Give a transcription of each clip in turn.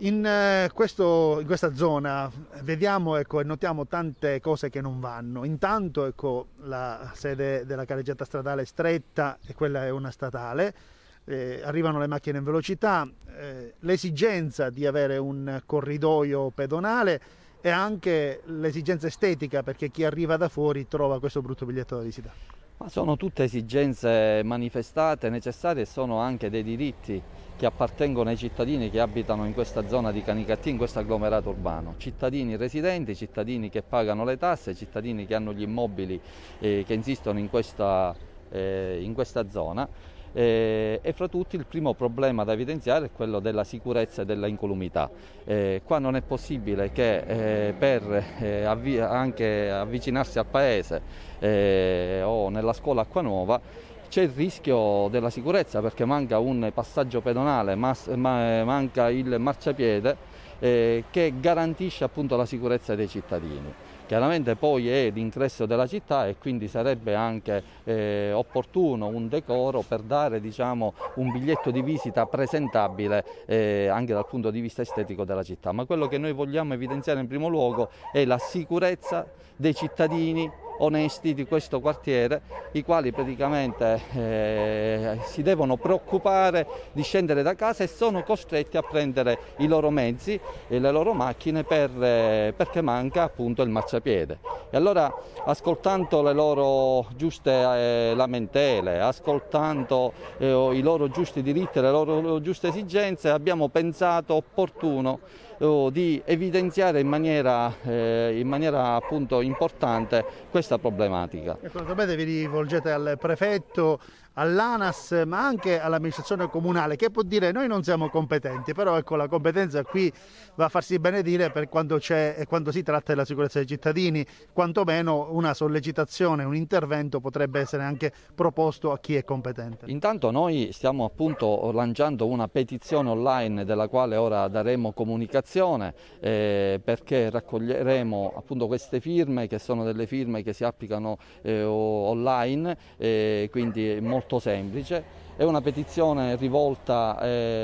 In questa zona vediamo, ecco, e notiamo tante cose che non vanno. Intanto, ecco, la sede della carreggiata stradale è stretta e quella è una statale. Arrivano le macchine in velocità, l'esigenza di avere un corridoio pedonale e anche l'esigenza estetica, perché chi arriva da fuori trova questo brutto biglietto da visita. Ma sono tutte esigenze manifestate, necessarie, e sono anche dei diritti che appartengono ai cittadini che abitano in questa zona di Canicattì, in questo agglomerato urbano. Cittadini residenti, cittadini che pagano le tasse, cittadini che hanno gli immobili che insistono in questa zona. E fra tutti il primo problema da evidenziare è quello della sicurezza e della incolumità. Qua non è possibile che anche avvicinarsi al paese o nella scuola Acquanuova c'è il rischio della sicurezza, perché manca un passaggio pedonale, manca il marciapiede che garantisce appunto la sicurezza dei cittadini. Chiaramente poi è l'ingresso della città e quindi sarebbe anche opportuno un decoro per dare, diciamo, un biglietto di visita presentabile anche dal punto di vista estetico della città. Ma quello che noi vogliamo evidenziare in primo luogo è la sicurezza dei cittadini onesti di questo quartiere, i quali praticamente si devono preoccupare di scendere da casa e sono costretti a prendere i loro mezzi e le loro macchine perché manca appunto il marciapiede. E allora, ascoltando le loro giuste lamentele, ascoltando i loro giusti diritti e le loro giuste esigenze, abbiamo pensato opportuno di evidenziare in maniera appunto importante questa problematica. Ecco, naturalmente vi rivolgete al prefetto, all'ANAS, ma anche all'amministrazione comunale, che può dire noi non siamo competenti, però ecco, la competenza qui va a farsi benedire per quando c'è e quando si tratta della sicurezza dei cittadini. Quantomeno una sollecitazione, un intervento potrebbe essere anche proposto a chi è competente. Intanto noi stiamo appunto lanciando una petizione online della quale ora daremo comunicazione, perché raccoglieremo appunto queste firme, che sono delle firme che si applicano online, quindi molto semplice. È una petizione rivolta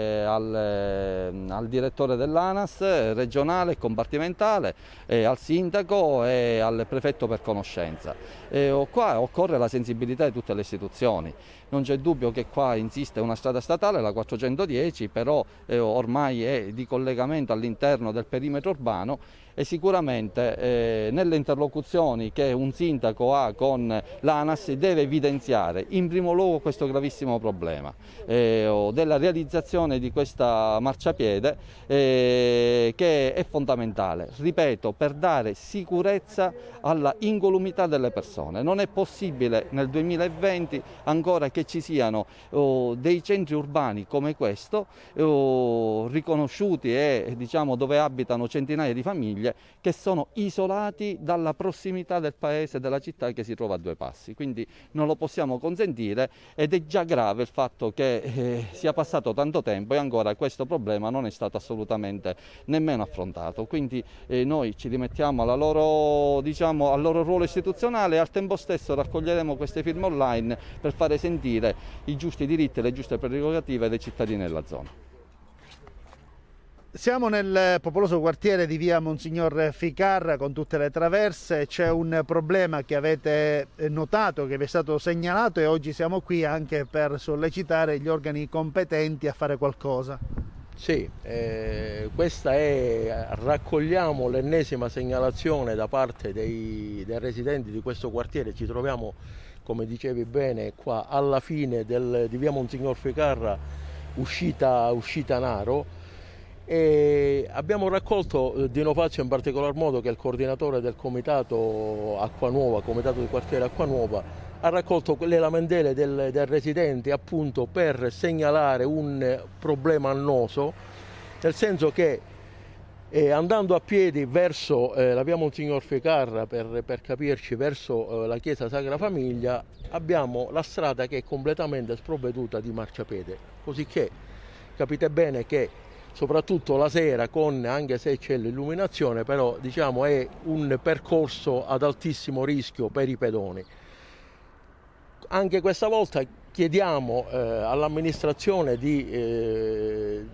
al direttore dell'ANAS regionale e compartimentale, al sindaco e al prefetto per conoscenza. Qua occorre la sensibilità di tutte le istituzioni. Non c'è dubbio che qua insiste una strada statale, la 410, però ormai è di collegamento all'interno del perimetro urbano e sicuramente nelle interlocuzioni che un sindaco ha con l'ANAS deve evidenziare in primo luogo questo gravissimo problema della realizzazione di questa marciapiede che è fondamentale, ripeto, per dare sicurezza alla incolumità delle persone. Non è possibile nel 2020 ancora che ci siano dei centri urbani come questo, riconosciuti e diciamo dove abitano centinaia di famiglie, che sono isolati dalla prossimità del paese, della città che si trova a due passi. Quindi non lo possiamo consentire ed è già grave il fatto che sia passato tanto tempo e ancora questo problema non è stato assolutamente nemmeno affrontato. Quindi noi ci rimettiamo al loro ruolo istituzionale e al tempo stesso raccoglieremo queste firme online per fare sentire i giusti diritti e le giuste prerogative dei cittadini della zona. Siamo nel popoloso quartiere di via Monsignor Ficarra con tutte le traverse. C'è un problema che avete notato, che vi è stato segnalato, e oggi siamo qui anche per sollecitare gli organi competenti a fare qualcosa. Sì, raccogliamo l'ennesima segnalazione da parte dei residenti di questo quartiere. Ci troviamo, come dicevi bene, qua alla fine di via Monsignor Ficarra, uscita Naro. E abbiamo raccolto Dino Fazio in particolar modo, che è il coordinatore del comitato Acquanuova, comitato di quartiere Acquanuova, ha raccolto le lamentele del residente appunto per segnalare un problema annoso, nel senso che andando a piedi verso la via Monsignor Ficarra, per capirci, verso la chiesa Sacra Famiglia, abbiamo la strada che è completamente sprovveduta di marciapiede, così che capite bene che soprattutto la sera, anche se c'è l'illuminazione, però diciamo è un percorso ad altissimo rischio per i pedoni. Anche questa volta chiediamo all'amministrazione di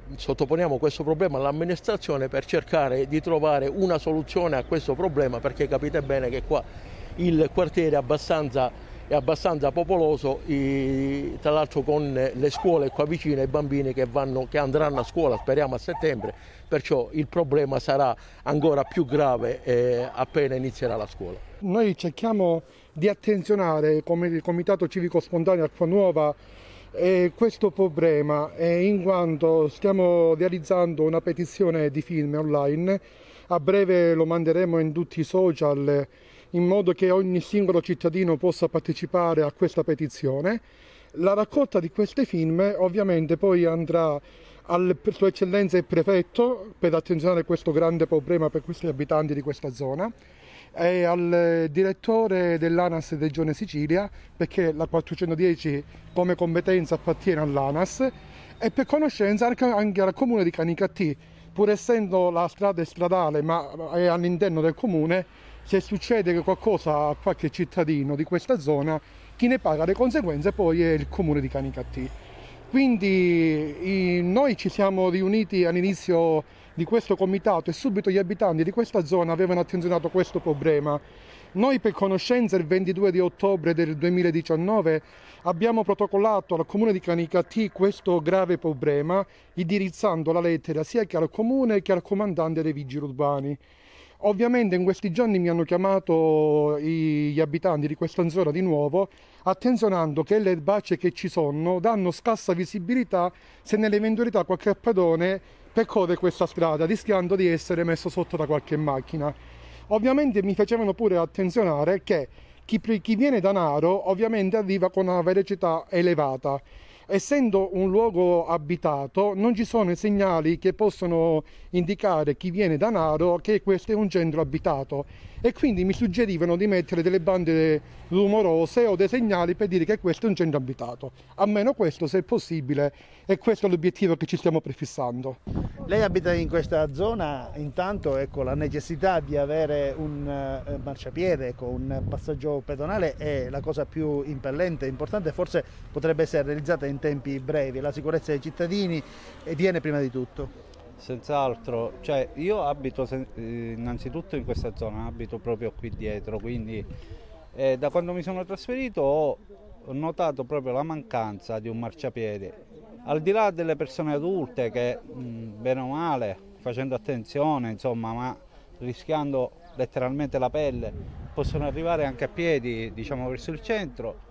sottoponiamo questo problema all'amministrazione per cercare di trovare una soluzione a questo problema, perché capite bene che qua il quartiere è abbastanza popoloso, tra l'altro con le scuole qua vicine, i bambini che andranno a scuola, speriamo a settembre, perciò il problema sarà ancora più grave appena inizierà la scuola. Noi cerchiamo di attenzionare come il Comitato Civico Spontaneo Acqua Nuova questo problema, in quanto stiamo realizzando una petizione di firme online. A breve lo manderemo in tutti i social in modo che ogni singolo cittadino possa partecipare a questa petizione. La raccolta di queste firme ovviamente poi andrà Sua Eccellenza il Prefetto per attenzionare questo grande problema per questi abitanti di questa zona, e al direttore dell'ANAS Regione Sicilia, perché la 410 come competenza appartiene all'ANAS, e per conoscenza anche al comune di Canicattì, pur essendo la strada stradale ma è all'interno del comune. Se succede qualcosa a qualche cittadino di questa zona, chi ne paga le conseguenze poi è il comune di Canicattì. Quindi noi ci siamo riuniti all'inizio di questo comitato e subito gli abitanti di questa zona avevano attenzionato questo problema. Noi per conoscenza il 22 di ottobre del 2019 abbiamo protocollato al comune di Canicattì questo grave problema, indirizzando la lettera sia che al comune che al comandante dei vigili urbani. Ovviamente in questi giorni mi hanno chiamato gli abitanti di questa zona di nuovo, attenzionando che le erbacce che ci sono danno scarsa visibilità se nell'eventualità qualche pedone percorre questa strada, rischiando di essere messo sotto da qualche macchina. Ovviamente mi facevano pure attenzionare che chi viene da Naro ovviamente arriva con una velocità elevata. Essendo un luogo abitato, non ci sono i segnali che possono indicare chi viene da Naro che questo è un centro abitato, e quindi mi suggerivano di mettere delle bande rumorose o dei segnali per dire che questo è un centro abitato. Almeno questo, se è possibile, e questo è l'obiettivo che ci stiamo prefissando. Lei abita in questa zona, intanto la necessità di avere un marciapiede, un passaggio pedonale è la cosa più impellente e importante, forse potrebbe essere realizzata in tempi brevi. La sicurezza dei cittadini viene prima di tutto. Senz'altro, io abito innanzitutto in questa zona, abito proprio qui dietro, quindi da quando mi sono trasferito ho notato proprio la mancanza di un marciapiede. Al di là delle persone adulte che bene o male, facendo attenzione, insomma, ma rischiando letteralmente la pelle, possono arrivare anche a piedi, diciamo, verso il centro.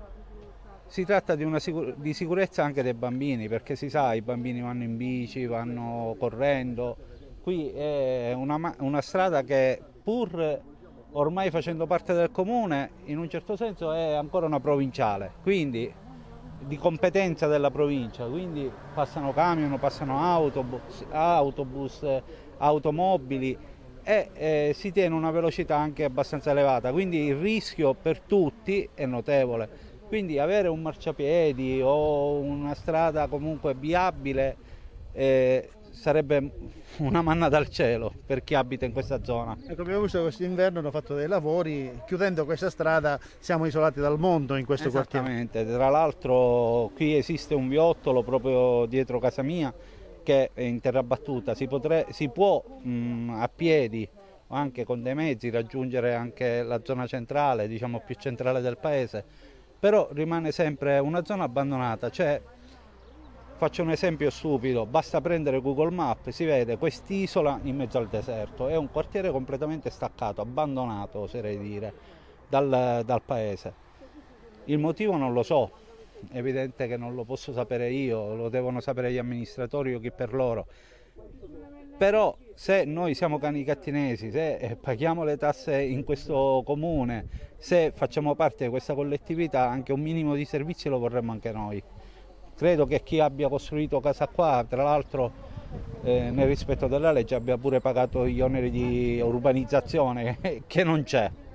Si tratta di sicurezza anche dei bambini, perché si sa, i bambini vanno in bici, vanno correndo. Qui è una strada che, pur ormai facendo parte del comune, in un certo senso è ancora una provinciale, quindi di competenza della provincia, quindi passano camion, passano autobus, automobili e si tiene una velocità anche abbastanza elevata, quindi il rischio per tutti è notevole. Quindi avere un marciapiedi o una strada comunque viabile sarebbe una manna dal cielo per chi abita in questa zona. Ecco, abbiamo visto quest'inverno hanno fatto dei lavori, chiudendo questa strada siamo isolati dal mondo in questo quartiere. Esattamente, tra l'altro qui esiste un viottolo proprio dietro casa mia che è in terra battuta, si può a piedi o anche con dei mezzi raggiungere anche la zona centrale, diciamo più centrale del paese, però rimane sempre una zona abbandonata. Faccio un esempio stupido, basta prendere Google Maps, si vede quest'isola in mezzo al deserto, è un quartiere completamente staccato, abbandonato oserei dire, dal paese. Il motivo non lo so, è evidente che non lo posso sapere io, lo devono sapere gli amministratori o chi per loro, però se noi siamo canicattinesi, se paghiamo le tasse in questo comune, se facciamo parte di questa collettività, anche un minimo di servizi lo vorremmo anche noi. Credo che chi abbia costruito casa qua, tra l'altro nel rispetto della legge, abbia pure pagato gli oneri di urbanizzazione che non c'è.